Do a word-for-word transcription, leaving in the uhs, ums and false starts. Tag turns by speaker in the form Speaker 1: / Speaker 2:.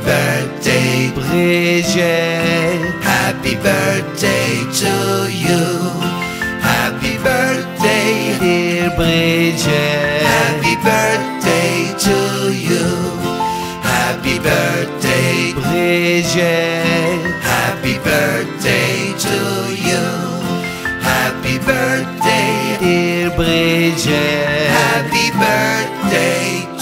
Speaker 1: birthday,
Speaker 2: Brigitte.
Speaker 1: happy birthday to you. Happy birthday,
Speaker 2: Dear Brigitte.
Speaker 1: happy birthday to you. Happy birthday,
Speaker 2: Brigitte.
Speaker 1: happy birthday to you. Happy birthday,
Speaker 2: Dear Brigitte.
Speaker 1: happy birthday